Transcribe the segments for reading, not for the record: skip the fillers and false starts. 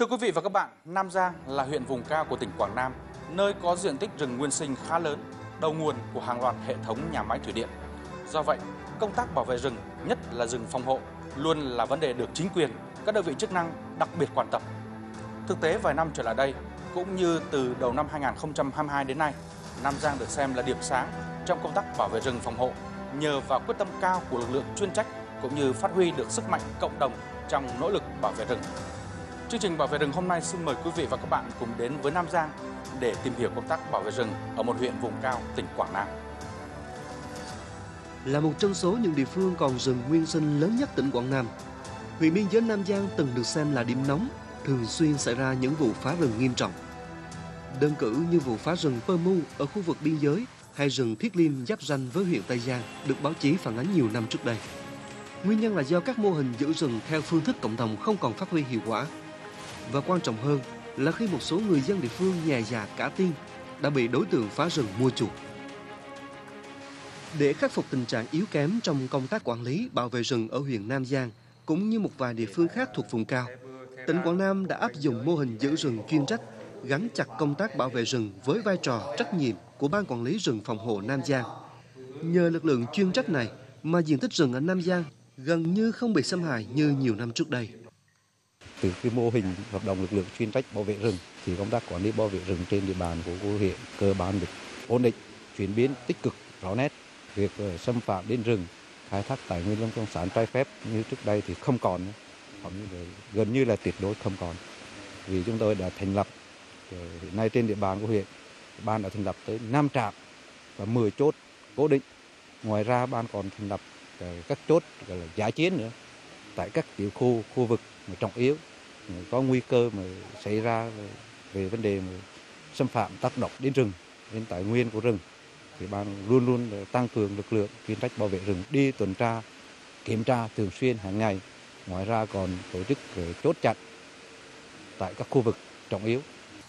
Thưa quý vị và các bạn, Nam Giang là huyện vùng cao của tỉnh Quảng Nam, nơi có diện tích rừng nguyên sinh khá lớn, đầu nguồn của hàng loạt hệ thống nhà máy thủy điện. Do vậy, công tác bảo vệ rừng, nhất là rừng phòng hộ, luôn là vấn đề được chính quyền, các đơn vị chức năng đặc biệt quan tâm. Thực tế vài năm trở lại đây, cũng như từ đầu năm 2022 đến nay, Nam Giang được xem là điểm sáng trong công tác bảo vệ rừng phòng hộ nhờ vào quyết tâm cao của lực lượng chuyên trách cũng như phát huy được sức mạnh cộng đồng trong nỗ lực bảo vệ rừng. Chương trình Bảo vệ rừng hôm nay xin mời quý vị và các bạn cùng đến với Nam Giang để tìm hiểu công tác bảo vệ rừng ở một huyện vùng cao tỉnh Quảng Nam. Là một trong số những địa phương còn rừng nguyên sinh lớn nhất tỉnh Quảng Nam, huyện biên giới Nam Giang từng được xem là điểm nóng, thường xuyên xảy ra những vụ phá rừng nghiêm trọng. Đơn cử như vụ phá rừng Pơ Mu ở khu vực biên giới hay rừng Thiết Liêm giáp ranh với huyện Tây Giang được báo chí phản ánh nhiều năm trước đây. Nguyên nhân là do các mô hình giữ rừng theo phương thức cộng đồng không còn phát huy hiệu quả. Và quan trọng hơn là khi một số người dân địa phương nhẹ dạ cả tin đã bị đối tượng phá rừng mua chuộc. Để khắc phục tình trạng yếu kém trong công tác quản lý bảo vệ rừng ở huyện Nam Giang cũng như một vài địa phương khác thuộc vùng cao, tỉnh Quảng Nam đã áp dụng mô hình giữ rừng chuyên trách gắn chặt công tác bảo vệ rừng với vai trò trách nhiệm của Ban Quản lý rừng phòng hộ Nam Giang. Nhờ lực lượng chuyên trách này mà diện tích rừng ở Nam Giang gần như không bị xâm hại như nhiều năm trước đây. Từ cái mô hình hoạt động lực lượng chuyên trách bảo vệ rừng thì công tác quản lý bảo vệ rừng trên địa bàn của huyện cơ bản được ổn định, chuyển biến tích cực rõ nét. Việc xâm phạm đến rừng, khai thác tài nguyên lâm sản trái phép như trước đây thì không còn, gần như là tuyệt đối không còn. Vì chúng tôi đã thành lập hiện nay trên địa bàn của huyện, ban đã thành lập tới 5 trạm và 10 chốt cố định. Ngoài ra ban còn thành lập các chốt gọi là dã chiến nữa tại các tiểu khu vực trọng yếu có nguy cơ mà xảy ra về vấn đề mà xâm phạm tác động đến rừng, đến tài nguyên của rừng. Thì ban luôn luôn tăng cường lực lượng chuyên trách bảo vệ rừng đi tuần tra, kiểm tra thường xuyên hàng ngày. Ngoài ra còn tổ chức chốt chặn tại các khu vực trọng yếu.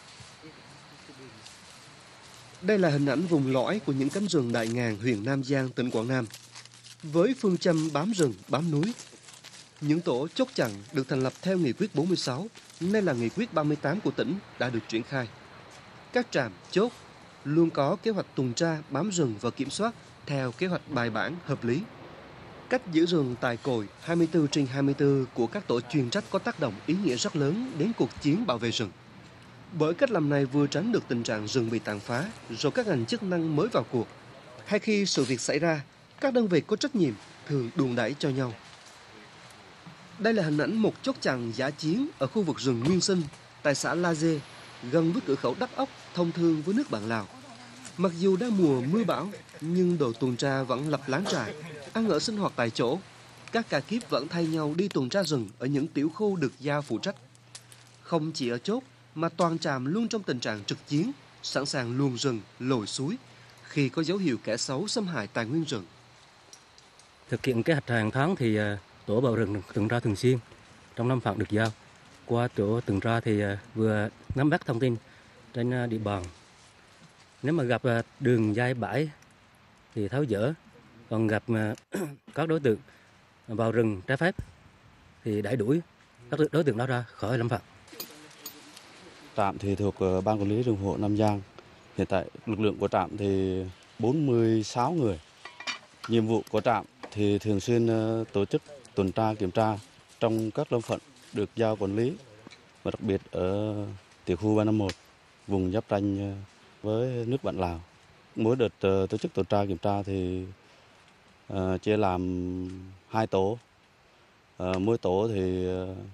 Đây là hình ảnh vùng lõi của những cánh rừng đại ngàn huyện Nam Giang, tỉnh Quảng Nam. Với phương châm bám rừng, bám núi, những tổ chốt chặn được thành lập theo Nghị quyết 46, nay là Nghị quyết 38 của tỉnh đã được triển khai. Các trạm, chốt luôn có kế hoạch tuần tra, bám rừng và kiểm soát theo kế hoạch bài bản, hợp lý. Cách giữ rừng tại cội 24/24 của các tổ chuyên trách có tác động ý nghĩa rất lớn đến cuộc chiến bảo vệ rừng. Bởi cách làm này vừa tránh được tình trạng rừng bị tàn phá, rồi các ngành chức năng mới vào cuộc. Hay khi sự việc xảy ra, các đơn vị có trách nhiệm thường đùn đẩy cho nhau. Đây là hình ảnh một chốt chặn dã chiến ở khu vực rừng nguyên sinh tại xã La Dê, gần với cửa khẩu Đắc Ốc, thông thương với nước bạn Lào. Mặc dù đang mùa mưa bão, nhưng đội tuần tra vẫn lập lán trại, ăn ở sinh hoạt tại chỗ. Các ca kíp vẫn thay nhau đi tuần tra rừng ở những tiểu khu được giao phụ trách. Không chỉ ở chốt, mà toàn trạm luôn trong tình trạng trực chiến, sẵn sàng luồn rừng, lội suối khi có dấu hiệu kẻ xấu xâm hại tài nguyên rừng. Thực hiện kế hoạch hàng tháng thì tổ bảo rừng tuần tra thường xuyên trong năm phạt được giao. Qua tổ tuần tra thì vừa nắm bắt thông tin trên địa bàn. Nếu mà gặp đường dây bãi thì tháo dỡ, còn gặp các đối tượng vào rừng trái phép thì đẩy đuổi các đối tượng đó ra khỏi lâm phạt. Trạm thì thuộc Ban Quản lý rừng phòng hộ Nam Giang. Hiện tại lực lượng của trạm thì 46 người. Nhiệm vụ của trạm thì thường xuyên tổ chức tuần tra kiểm tra trong các lâm phận được giao quản lý, và đặc biệt ở tiểu khu 351, vùng giáp ranh với nước bạn Lào. Mỗi đợt tổ chức tuần tra kiểm tra thì chia làm 2 tổ, mỗi tổ thì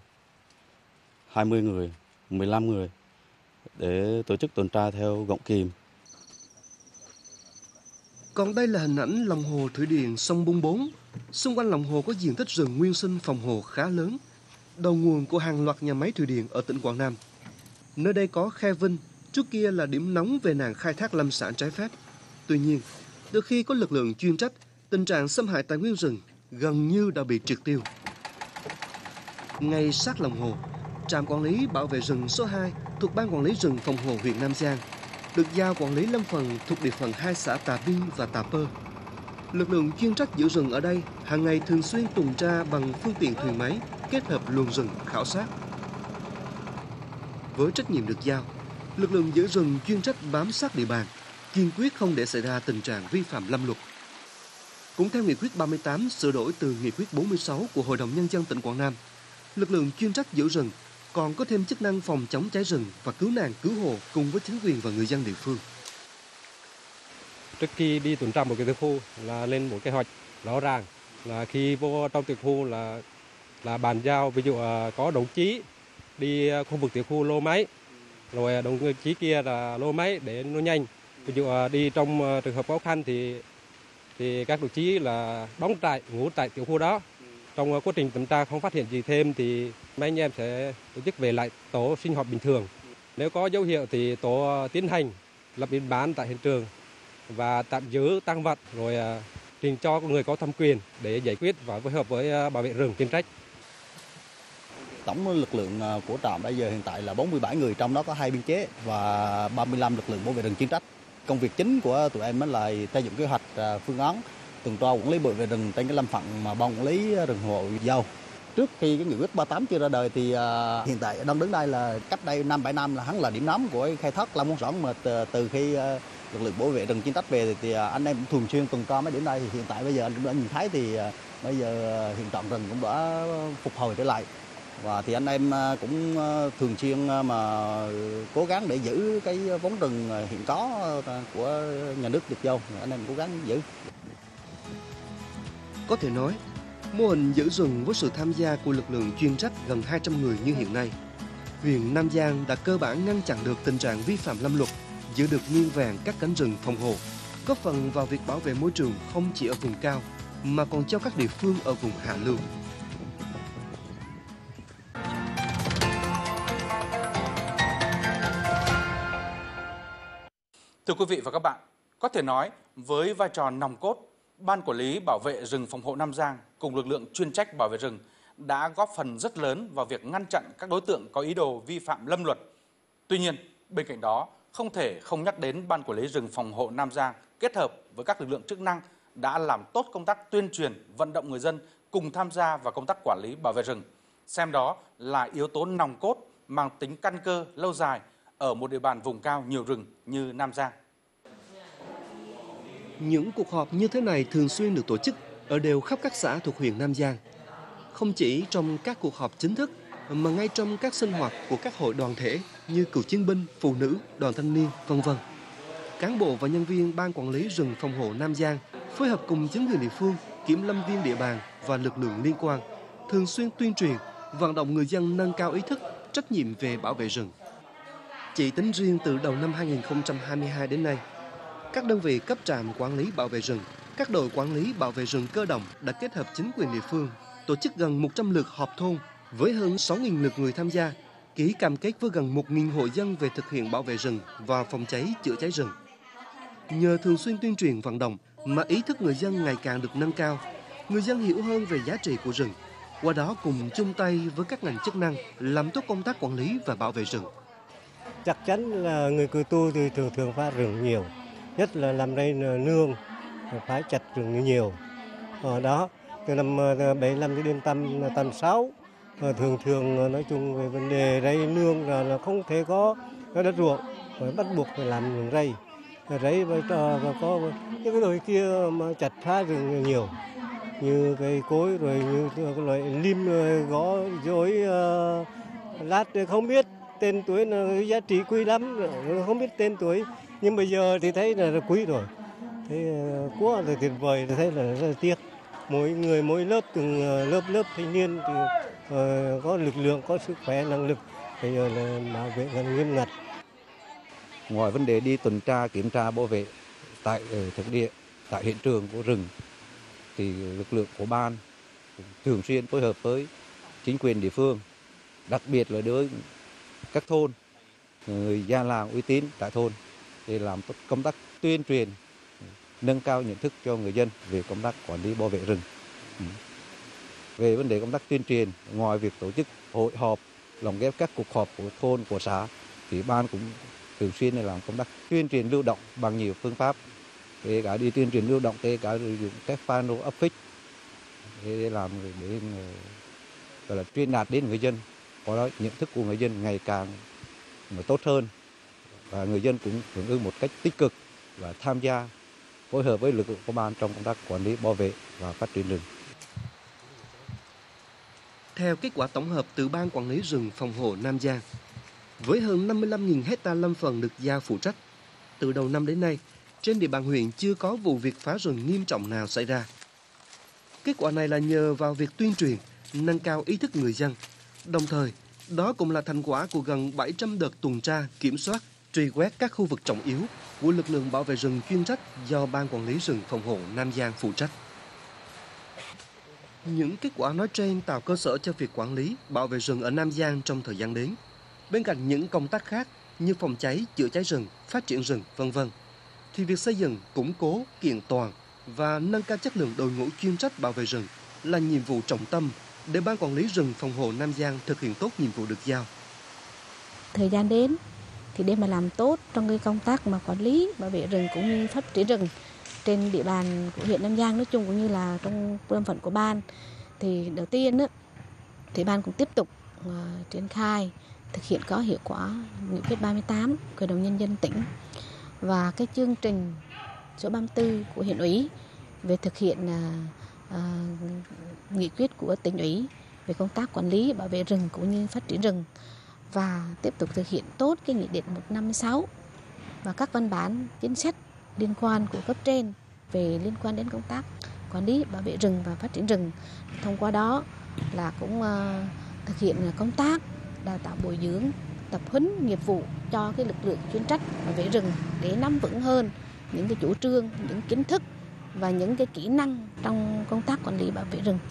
20 người, 15 người để tổ chức tuần tra theo gọng kìm. Còn đây là hình ảnh lòng hồ thủy điện sông Bung 4. Xung quanh lòng hồ có diện tích rừng nguyên sinh phòng hộ khá lớn, đầu nguồn của hàng loạt nhà máy thủy điện ở tỉnh Quảng Nam. Nơi đây có khe Vinh, trước kia là điểm nóng về nạn khai thác lâm sản trái phép. Tuy nhiên, từ khi có lực lượng chuyên trách, tình trạng xâm hại tài nguyên rừng gần như đã bị triệt tiêu. Ngay sát lòng hồ, trạm quản lý bảo vệ rừng số 2 thuộc Ban Quản lý rừng phòng hộ huyện Nam Giang được giao quản lý lâm phần thuộc địa phận 2 xã Tà Bi và Tà Pơ. Lực lượng chuyên trách giữ rừng ở đây hàng ngày thường xuyên tuần tra bằng phương tiện thuyền máy kết hợp luồn rừng khảo sát. Với trách nhiệm được giao, lực lượng giữ rừng chuyên trách bám sát địa bàn, kiên quyết không để xảy ra tình trạng vi phạm lâm luật. Cũng theo Nghị quyết 38 sửa đổi từ Nghị quyết 46 của Hội đồng Nhân dân tỉnh Quảng Nam, lực lượng chuyên trách giữ rừng còn có thêm chức năng phòng chống cháy rừng và cứu nạn cứu hộ cùng với chính quyền và người dân địa phương. Trước khi đi tuần tra một cái tiểu khu là lên một kế hoạch rõ ràng, là khi vô trong tiểu khu là bàn giao, ví dụ có đồng chí đi khu vực tiểu khu lô máy, rồi đồng chí kia là lô máy để nó nhanh. Ví dụ đi trong trường hợp khó khăn thì các đồng chí là đóng trại, ngủ tại tiểu khu đó. Trong quá trình tuần tra không phát hiện gì thêm thì mấy anh em sẽ tổ chức về lại tổ sinh hoạt bình thường. Nếu có dấu hiệu thì tổ tiến hành lập biên bản tại hiện trường và tạm giữ tang vật, rồi trình cho người có thẩm quyền để giải quyết và phối hợp với bảo vệ rừng chuyên trách. Tổng lực lượng của trạm bây giờ hiện tại là 47 người, trong đó có 2 biên chế và 35 lực lượng bảo vệ rừng chuyên trách. Công việc chính của tụi em là xây dựng kế hoạch phương án tuần tra quản lý bảo vệ rừng trên cái lâm phận mà ban quản lý rừng hộ giao. Trước khi cái nghị quyết 38 chưa ra đời thì hiện tại đang đứng đây là cách đây 5-7 năm là hắn là điểm nóng của khai thác lâm sản, mà từ khi lực lượng bảo vệ rừng chuyên trách về thì anh em cũng thường xuyên tuần tra mấy điểm đây. Thì hiện tại bây giờ anh cũng đã nhìn thấy thì bây giờ hiện trạng rừng cũng đã phục hồi trở lại, và thì anh em cũng thường xuyên mà cố gắng để giữ cái vốn rừng hiện có của nhà nước được giao, anh em cố gắng giữ. Có thể nói, mô hình giữ rừng với sự tham gia của lực lượng chuyên trách gần 200 người như hiện nay, huyện Nam Giang đã cơ bản ngăn chặn được tình trạng vi phạm lâm luật, giữ được nguyên vẹn các cánh rừng phòng hộ, góp phần vào việc bảo vệ môi trường không chỉ ở vùng cao mà còn cho các địa phương ở vùng hạ lưu. Thưa quý vị và các bạn, có thể nói với vai trò nòng cốt, Ban Quản lý Bảo vệ rừng phòng hộ Nam Giang cùng lực lượng chuyên trách bảo vệ rừng đã góp phần rất lớn vào việc ngăn chặn các đối tượng có ý đồ vi phạm lâm luật. Tuy nhiên, bên cạnh đó, không thể không nhắc đến Ban Quản lý rừng phòng hộ Nam Giang kết hợp với các lực lượng chức năng đã làm tốt công tác tuyên truyền, vận động người dân cùng tham gia vào công tác quản lý bảo vệ rừng. Xem đó là yếu tố nòng cốt mang tính căn cơ lâu dài ở một địa bàn vùng cao nhiều rừng như Nam Giang. Những cuộc họp như thế này thường xuyên được tổ chức ở đều khắp các xã thuộc huyện Nam Giang. Không chỉ trong các cuộc họp chính thức mà ngay trong các sinh hoạt của các hội đoàn thể như cựu chiến binh, phụ nữ, đoàn thanh niên, v.v. Cán bộ và nhân viên Ban Quản lý rừng phòng hộ Nam Giang phối hợp cùng chính quyền địa phương, kiểm lâm viên địa bàn và lực lượng liên quan thường xuyên tuyên truyền, vận động người dân nâng cao ý thức, trách nhiệm về bảo vệ rừng. Chỉ tính riêng từ đầu năm 2022 đến nay, các đơn vị cấp trạm quản lý bảo vệ rừng, các đội quản lý bảo vệ rừng cơ động đã kết hợp chính quyền địa phương tổ chức gần 100 lượt họp thôn với hơn 6.000 lượt người tham gia, ký cam kết với gần 1.000 hộ dân về thực hiện bảo vệ rừng và phòng cháy chữa cháy rừng. Nhờ thường xuyên tuyên truyền vận động mà ý thức người dân ngày càng được nâng cao, người dân hiểu hơn về giá trị của rừng, qua đó cùng chung tay với các ngành chức năng làm tốt công tác quản lý và bảo vệ rừng. Chắc chắn là người cơ tu thì thường phá rừng nhiều, nhất là làm đây nương phá chặt rừng nhiều. Ở đó từ năm 75 cho đến tầm 6 thường nói chung về vấn đề rây nương là không thể có đất ruộng, phải bắt buộc phải làm rừng rây và có những cái đồi kia mà chặt phá rừng nhiều, như cây cối rồi như cái loại lim gõ dối lát không biết tên tuổi, là giá trị quý lắm, không biết tên tuổi, nhưng bây giờ thì thấy là quý rồi, thấy quá là tuyệt vời, thấy là rất là tiếc. Mỗi người mỗi lớp, từng lớp thanh niên thì có lực lượng, có sức khỏe, năng lực bây giờ là bảo vệ gần nghiêm ngặt. Ngoài vấn đề đi tuần tra, kiểm tra, bảo vệ tại thực địa, tại hiện trường của rừng, thì lực lượng của ban thường xuyên phối hợp với chính quyền địa phương, đặc biệt là đối với các thôn, người già làng uy tín tại thôn để làm tốt công tác tuyên truyền, nâng cao nhận thức cho người dân về công tác quản lý bảo vệ rừng. Về vấn đề công tác tuyên truyền, ngoài việc tổ chức hội họp, lồng ghép các cuộc họp của thôn, của xã, thì ban cũng thường xuyên làm công tác tuyên truyền lưu động bằng nhiều phương pháp, kể cả đi tuyên truyền lưu động, kể cả sử dụng các pano áp phích để làm để gọi là truyền đạt đến người dân. Có đó nhận thức của người dân ngày càng mà tốt hơn, và người dân cũng hưởng ứng một cách tích cực và tham gia phối hợp với lực lượng công an trong công tác quản lý, bảo vệ và phát triển rừng. Theo kết quả tổng hợp từ Ban Quản lý rừng phòng hộ Nam Giang, với hơn 55.000 hecta lâm phần được giao phụ trách, từ đầu năm đến nay, trên địa bàn huyện chưa có vụ việc phá rừng nghiêm trọng nào xảy ra. Kết quả này là nhờ vào việc tuyên truyền, nâng cao ý thức người dân. Đồng thời, đó cũng là thành quả của gần 700 đợt tuần tra, kiểm soát, truy quét các khu vực trọng yếu của lực lượng bảo vệ rừng chuyên trách do Ban Quản lý rừng phòng hộ Nam Giang phụ trách. Những kết quả nói trên tạo cơ sở cho việc quản lý, bảo vệ rừng ở Nam Giang trong thời gian đến. Bên cạnh những công tác khác như phòng cháy, chữa cháy rừng, phát triển rừng, v.v. thì việc xây dựng, củng cố, kiện toàn và nâng cao chất lượng đội ngũ chuyên trách bảo vệ rừng là nhiệm vụ trọng tâm để Ban Quản lý rừng phòng hộ Nam Giang thực hiện tốt nhiệm vụ được giao. Thời gian đến thì để mà làm tốt trong cái công tác mà quản lý, bảo vệ rừng cũng như phát triển rừng trên địa bàn của huyện Nam Giang nói chung cũng như là trong lâm phận của ban, thì đầu tiên thì ban cũng tiếp tục triển khai thực hiện có hiệu quả nghị quyết 38 của Hội đồng Nhân dân tỉnh và cái chương trình số 34 của huyện ủy về thực hiện nghị quyết của tỉnh ủy về công tác quản lý, bảo vệ rừng cũng như phát triển rừng, và tiếp tục thực hiện tốt cái nghị định 156 và các văn bản chính sách liên quan của cấp trên về liên quan đến công tác quản lý, bảo vệ rừng và phát triển rừng. Thông qua đó là cũng thực hiện công tác đào tạo bồi dưỡng, tập huấn nghiệp vụ cho cái lực lượng chuyên trách bảo vệ rừng để nắm vững hơn những cái chủ trương, những kiến thức và những cái kỹ năng trong công tác quản lý bảo vệ rừng.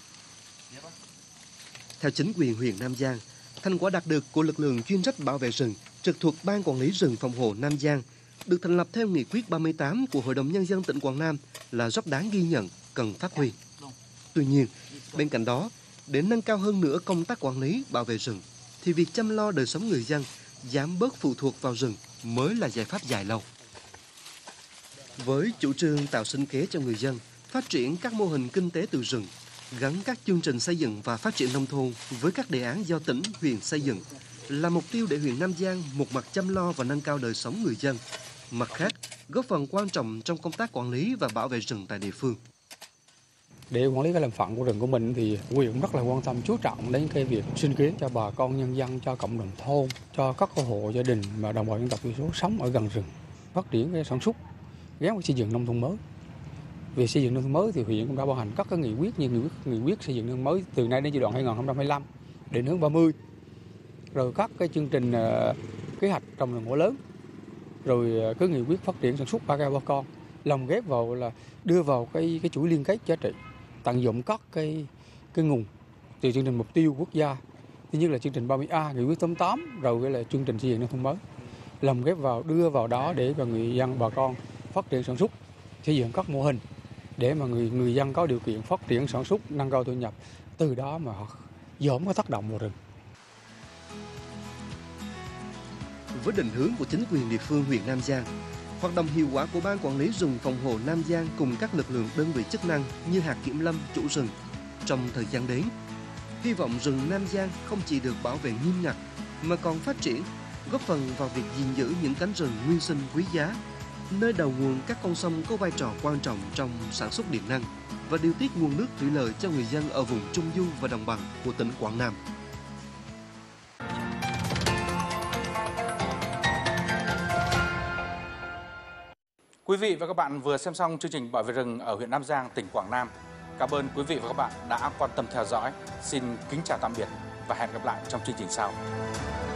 Theo chính quyền huyện Nam Giang, thành quả đạt được của lực lượng chuyên trách bảo vệ rừng trực thuộc Ban Quản lý rừng phòng hộ Nam Giang được thành lập theo nghị quyết 38 của Hội đồng Nhân dân tỉnh Quảng Nam là rất đáng ghi nhận, cần phát huy. Tuy nhiên, bên cạnh đó, để nâng cao hơn nữa công tác quản lý, bảo vệ rừng, thì việc chăm lo đời sống người dân, giảm bớt phụ thuộc vào rừng mới là giải pháp dài lâu. Với chủ trương tạo sinh kế cho người dân, phát triển các mô hình kinh tế từ rừng, gắn các chương trình xây dựng và phát triển nông thôn với các đề án do tỉnh, huyện xây dựng, là mục tiêu để huyện Nam Giang một mặt chăm lo và nâng cao đời sống người dân, mặt khác góp phần quan trọng trong công tác quản lý và bảo vệ rừng tại địa phương. Để quản lý cái lâm phận của rừng của mình thì huyện cũng rất là quan tâm, chú trọng đến cái việc sinh kế cho bà con nhân dân, cho cộng đồng thôn, cho các hộ gia đình mà đồng bào dân tộc thiểu số sống ở gần rừng, phát triển cái sản xuất, gắn với xây dựng nông thôn mới. Về xây dựng nông thôn mới thì huyện cũng đã ban hành các cái nghị quyết như nghị quyết xây dựng nông thôn mới từ nay đến giai đoạn 2025 định hướng 30, rồi các cái chương trình kế hoạch trồng rừng gỗ lớn, rồi cái nghị quyết phát triển sản xuất ba cây ba con, lồng ghép vào là đưa vào cái chuỗi liên kết giá trị, tận dụng các cái nguồn từ chương trình mục tiêu quốc gia, thứ nhất là chương trình 30A, nghị quyết 88, rồi cái là chương trình xây dựng nông thôn mới, lồng ghép vào đưa vào đó để cho người dân bà con phát triển sản xuất, xây dựng các mô hình để mà người dân có điều kiện phát triển sản xuất, nâng cao thu nhập, từ đó mà giảm cái tác động vào rừng. Với định hướng của chính quyền địa phương huyện Nam Giang, hoạt động hiệu quả của Ban Quản lý rừng phòng hộ Nam Giang cùng các lực lượng đơn vị chức năng như hạt kiểm lâm, chủ rừng trong thời gian đến, hy vọng rừng Nam Giang không chỉ được bảo vệ nghiêm ngặt mà còn phát triển, góp phần vào việc gìn giữ những cánh rừng nguyên sinh quý giá, nơi đầu nguồn các con sông có vai trò quan trọng trong sản xuất điện năng và điều tiết nguồn nước thủy lợi cho người dân ở vùng Trung Du và Đồng bằng của tỉnh Quảng Nam. Quý vị và các bạn vừa xem xong chương trình Bảo vệ rừng ở huyện Nam Giang, tỉnh Quảng Nam. Cảm ơn quý vị và các bạn đã quan tâm theo dõi. Xin kính chào tạm biệt và hẹn gặp lại trong chương trình sau.